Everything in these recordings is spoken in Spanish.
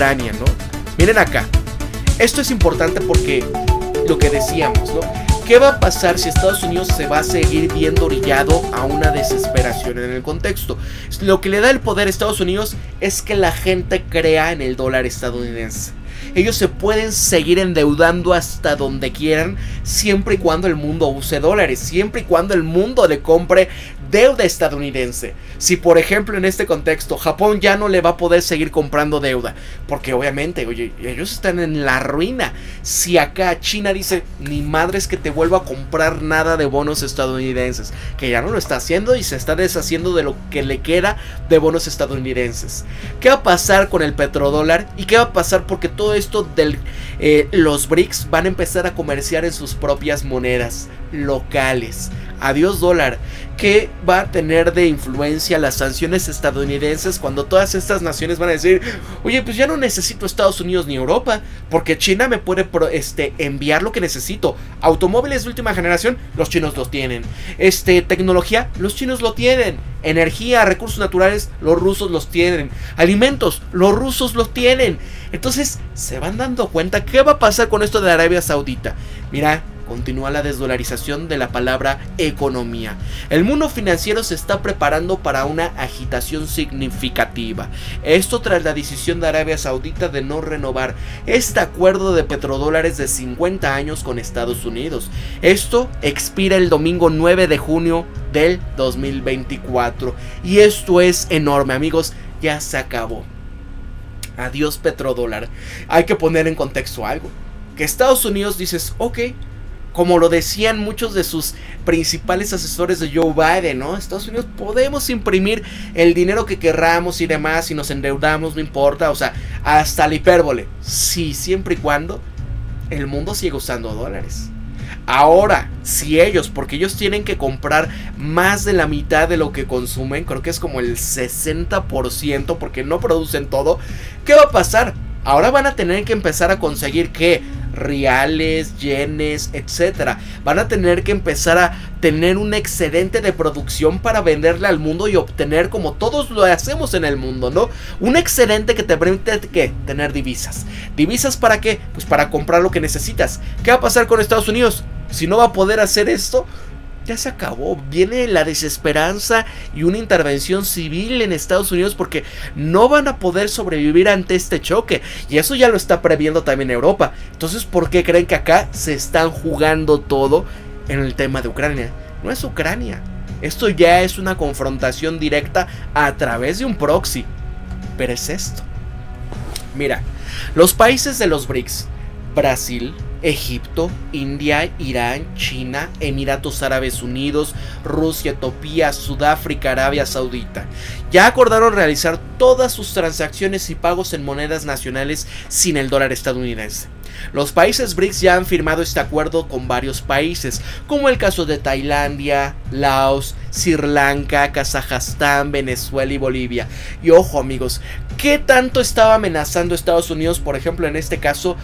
Ucrania, ¿no? Miren acá, esto es importante porque lo que decíamos, ¿no? ¿Qué va a pasar si Estados Unidos se va a seguir viendo orillado a una desesperación en el contexto? Lo que le da el poder a Estados Unidos es que la gente crea en el dólar estadounidense. Ellos se pueden seguir endeudando hasta donde quieran, siempre y cuando el mundo use dólares, siempre y cuando el mundo le compre deuda estadounidense. Si por ejemplo en este contexto Japón ya no le va a poder seguir comprando deuda, porque obviamente, oye, ellos están en la ruina. Si acá China dice, ni madres que te vuelva a comprar nada de bonos estadounidenses, que ya no lo está haciendo y se está deshaciendo de lo que le queda de bonos estadounidenses. ¿Qué va a pasar con el petrodólar? ¿Y qué va a pasar? Porque todo esto de los BRICS van a empezar a comerciar en sus propias monedas locales. Adiós dólar. ¿Qué va a tener de influencia las sanciones estadounidenses cuando todas estas naciones van a decir, oye, pues ya no necesito Estados Unidos ni Europa, porque China me puede enviar lo que necesito? Automóviles de última generación, los chinos los tienen. Tecnología, los chinos lo tienen. Energía, recursos naturales, los rusos los tienen. Alimentos, los rusos los tienen. Entonces, se van dando cuenta. ¿Qué va a pasar con esto de Arabia Saudita? Mira, continúa la desdolarización de la palabra economía. El mundo financiero se está preparando para una agitación significativa. Esto tras la decisión de Arabia Saudita de no renovar este acuerdo de petrodólares de 50 años con Estados Unidos. Esto expira el domingo 9 de junio del 2024. Y esto es enorme, amigos. Ya se acabó. Adiós petrodólar. Hay que poner en contexto algo. Que Estados Unidos dices, ok, como lo decían muchos de sus principales asesores de Joe Biden, ¿no? Estados Unidos podemos imprimir el dinero que querramos y demás, y nos endeudamos, no importa, o sea, hasta la hipérbole. Sí, siempre y cuando el mundo siga usando dólares. Ahora, si ellos, porque ellos tienen que comprar más de la mitad de lo que consumen, creo que es como el 60%, porque no producen todo, ¿qué va a pasar? Ahora van a tener que empezar a conseguir, ¿qué? Reales, yenes, etcétera. Van a tener que empezar a tener un excedente de producción para venderle al mundo y obtener, como todos lo hacemos en el mundo, ¿no? Un excedente que te permite, ¿qué? Tener divisas. ¿Divisas para qué? Pues para comprar lo que necesitas. ¿Qué va a pasar con Estados Unidos? Si no va a poder hacer esto, ya se acabó. Viene la desesperanza y una intervención civil en Estados Unidos porque no van a poder sobrevivir ante este choque. Y eso ya lo está previendo también Europa. Entonces, ¿por qué creen que acá se están jugando todo en el tema de Ucrania? No es Ucrania. Esto ya es una confrontación directa a través de un proxy. Pero es esto. Mira, los países de los BRICS, Brasil, Egipto, India, Irán, China, Emiratos Árabes Unidos, Rusia, Etiopía, Sudáfrica, Arabia Saudita, ya acordaron realizar todas sus transacciones y pagos en monedas nacionales sin el dólar estadounidense. Los países BRICS ya han firmado este acuerdo con varios países, como el caso de Tailandia, Laos, Sri Lanka, Kazajstán, Venezuela y Bolivia. Y ojo, amigos, ¿qué tanto estaba amenazando Estados Unidos, por ejemplo, en este caso,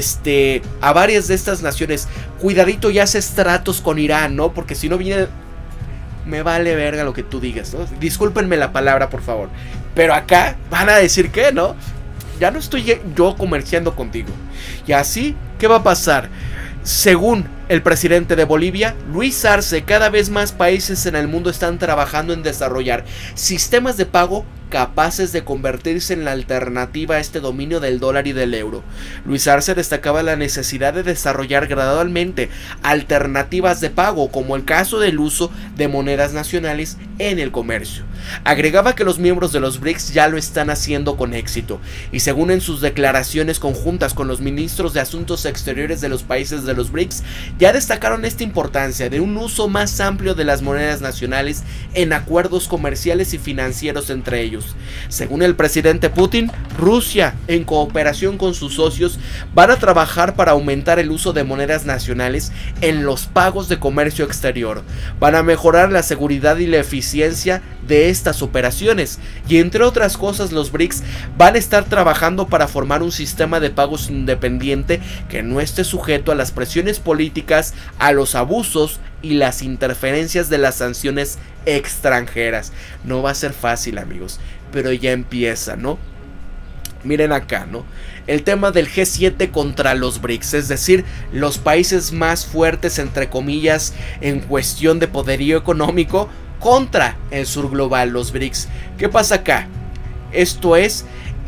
a varias de estas naciones? Cuidadito, ya haces tratos con Irán, ¿no? Porque si no viene, me vale verga lo que tú digas, ¿no? Discúlpenme la palabra, por favor. Pero acá van a decir que, ¿no? Ya no estoy yo comerciando contigo. Y así, ¿qué va a pasar? Según el presidente de Bolivia, Luis Arce, cada vez más países en el mundo están trabajando en desarrollar sistemas de pago capaces de convertirse en la alternativa a este dominio del dólar y del euro. Luis Arce destacaba la necesidad de desarrollar gradualmente alternativas de pago, como el caso del uso de monedas nacionales en el comercio. Agregaba que los miembros de los BRICS ya lo están haciendo con éxito, y según en sus declaraciones conjuntas con los ministros de Asuntos Exteriores de los países de los BRICS, ya destacaron esta importancia de un uso más amplio de las monedas nacionales en acuerdos comerciales y financieros entre ellos. Según el presidente Putin, Rusia, en cooperación con sus socios, van a trabajar para aumentar el uso de monedas nacionales en los pagos de comercio exterior. Van a mejorar la seguridad y la eficiencia de estas operaciones, y entre otras cosas, los BRICS van a estar trabajando para formar un sistema de pagos independiente que no esté sujeto a las presiones políticas, a los abusos y las interferencias de las sanciones extranjeras. No va a ser fácil, amigos, pero ya empieza, ¿no? Miren acá, ¿no? El tema del G7 contra los BRICS, es decir, los países más fuertes, entre comillas, en cuestión de poderío económico, contra el sur global, los BRICS. ¿Qué pasa acá? Esto es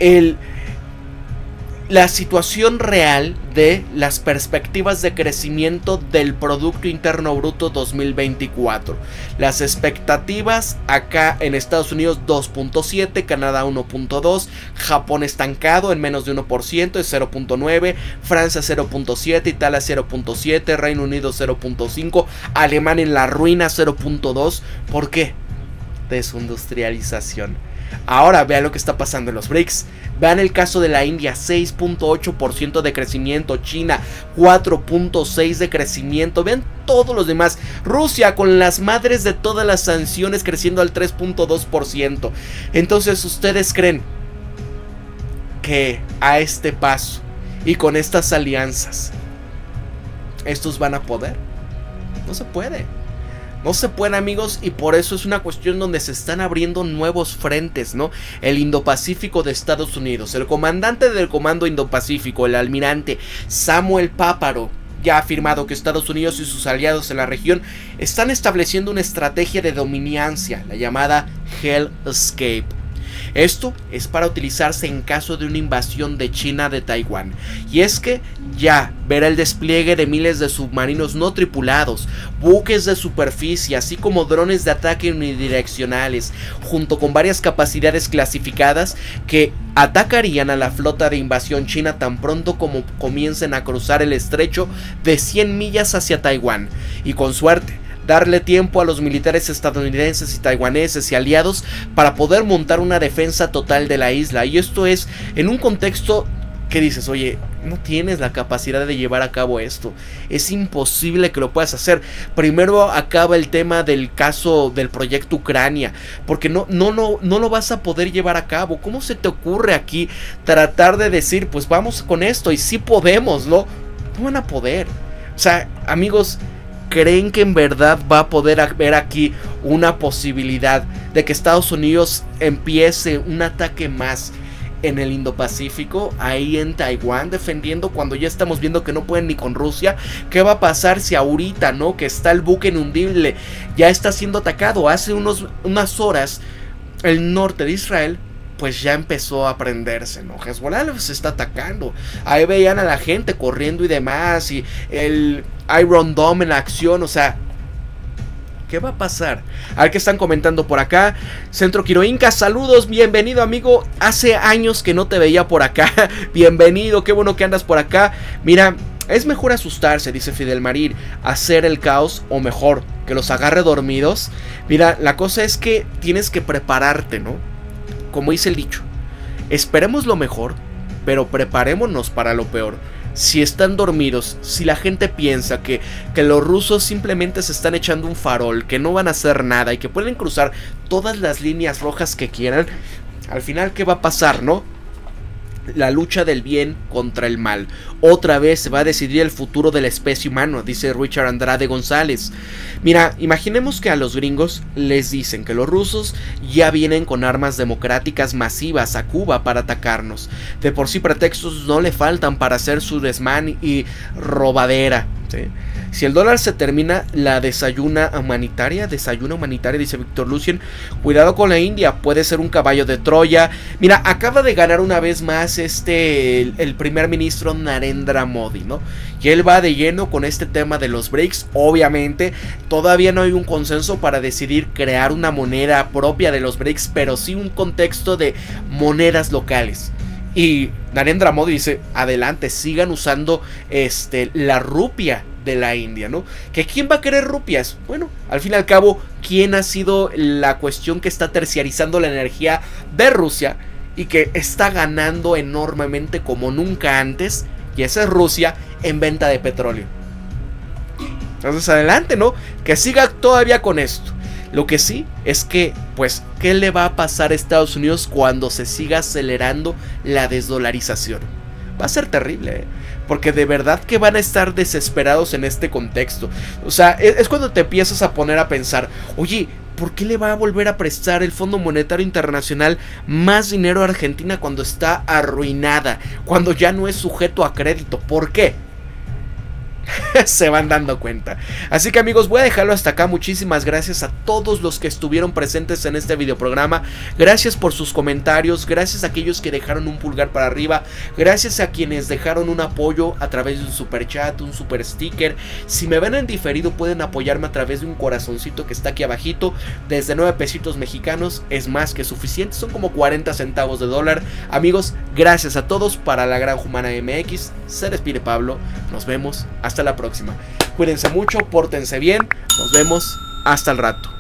la situación real de las perspectivas de crecimiento del Producto Interno Bruto 2024. Las expectativas acá en Estados Unidos 2.7, Canadá 1.2, Japón estancado en menos de 1%, es 0.9, Francia 0.7, Italia 0.7, Reino Unido 0.5, Alemania en la ruina 0.2. ¿Por qué? Desindustrialización. Ahora vean lo que está pasando en los BRICS. Vean el caso de la India, 6.8% de crecimiento. China, 4.6% de crecimiento. Vean todos los demás. Rusia, con las madres de todas las sanciones, creciendo al 3.2%. Entonces, ¿ustedes creen que a este paso y con estas alianzas estos van a poder? No se puede. No se puede, amigos, y por eso es una cuestión donde se están abriendo nuevos frentes, ¿no? El Indo-Pacífico de Estados Unidos. El comandante del Comando Indo-Pacífico, el almirante Samuel Paparo, ya ha afirmado que Estados Unidos y sus aliados en la región están estableciendo una estrategia de dominancia, la llamada Hell Escape. Esto es para utilizarse en caso de una invasión de China de Taiwán. Y es que ya verá el despliegue de miles de submarinos no tripulados, buques de superficie, así como drones de ataque unidireccionales, junto con varias capacidades clasificadas que atacarían a la flota de invasión china tan pronto como comiencen a cruzar el estrecho de 100 millas hacia Taiwán. Y con suerte, darle tiempo a los militares estadounidenses y taiwaneses y aliados para poder montar una defensa total de la isla. Y esto es en un contexto que dices, oye, no tienes la capacidad de llevar a cabo esto. Es imposible que lo puedas hacer. Primero acaba el tema del caso del proyecto Ucrania, porque no lo vas a poder llevar a cabo. ¿Cómo se te ocurre aquí tratar de decir, pues vamos con esto y sí podemos, ¿no? No van a poder. O sea, amigos, ¿creen que en verdad va a poder haber aquí una posibilidad de que Estados Unidos empiece un ataque más en el Indo-Pacífico, ahí en Taiwán, defendiendo cuando ya estamos viendo que no pueden ni con Rusia? ¿Qué va a pasar si ahorita, no, que está el buque inundible, ya está siendo atacado? Hace unas horas el norte de Israel pues ya empezó a prenderse, ¿no? Hezbollah se está atacando. Ahí veían a la gente corriendo y demás, y el Iron Dome en acción. O sea, ¿qué va a pasar? A ver qué están comentando por acá. Centro Quiroinca, saludos, bienvenido, amigo. Hace años que no te veía por acá. Bienvenido, qué bueno que andas por acá. Mira, es mejor asustarse, dice Fidel Marín, hacer el caos, o mejor, que los agarre dormidos. Mira, la cosa es que tienes que prepararte, ¿no? Como dice el dicho, esperemos lo mejor, pero preparémonos para lo peor. Si están dormidos, si la gente piensa que los rusos simplemente se están echando un farol, que no van a hacer nada y que pueden cruzar todas las líneas rojas que quieran, al final, ¿qué va a pasar, no? La lucha del bien contra el mal. Otra vez se va a decidir el futuro de la especie humana, dice Richard Andrade González. Mira, imaginemos que a los gringos les dicen que los rusos ya vienen con armas democráticas masivas a Cuba para atacarnos. De por sí pretextos no le faltan para hacer su desmán y robadera, ¿sí? Si el dólar se termina, la desayuna humanitaria, dice Víctor Lucien. Cuidado con la India, puede ser un caballo de Troya. Mira, acaba de ganar una vez más el primer ministro Narendra Modi, ¿no? Y él va de lleno con este tema de los BRICS. Obviamente, todavía no hay un consenso para decidir crear una moneda propia de los BRICS, pero sí un contexto de monedas locales. Y Narendra Modi dice, adelante, sigan usando la rupia de la India, ¿no? ¿Que quién va a querer rupias? Bueno, al fin y al cabo, ¿quién ha sido la cuestión que está terciarizando la energía de Rusia y que está ganando enormemente como nunca antes? Y esa es Rusia en venta de petróleo. Entonces adelante, ¿no? Que siga todavía con esto. Lo que sí es que, pues, ¿qué le va a pasar a Estados Unidos cuando se siga acelerando la desdolarización? Va a ser terrible, ¿eh? Porque de verdad que van a estar desesperados en este contexto. O sea, es cuando te empiezas a poner a pensar, oye, ¿por qué le va a volver a prestar el Fondo Monetario Internacional más dinero a Argentina cuando está arruinada, cuando ya no es sujeto a crédito? ¿Por qué? Se van dando cuenta. Así que amigos, voy a dejarlo hasta acá. Muchísimas gracias a todos los que estuvieron presentes en este videoprograma. Gracias por sus comentarios, gracias a aquellos que dejaron un pulgar para arriba, gracias a quienes dejaron un apoyo a través de un super chat, un super sticker. Si me ven en diferido pueden apoyarme a través de un corazoncito que está aquí abajito. Desde 9 pesitos mexicanos es más que suficiente, son como 40 centavos de dólar. Amigos, gracias a todos. Para La Granja Humana MX se despide Pablo, nos vemos hasta la próxima. Cuídense mucho, pórtense bien, nos vemos hasta el rato.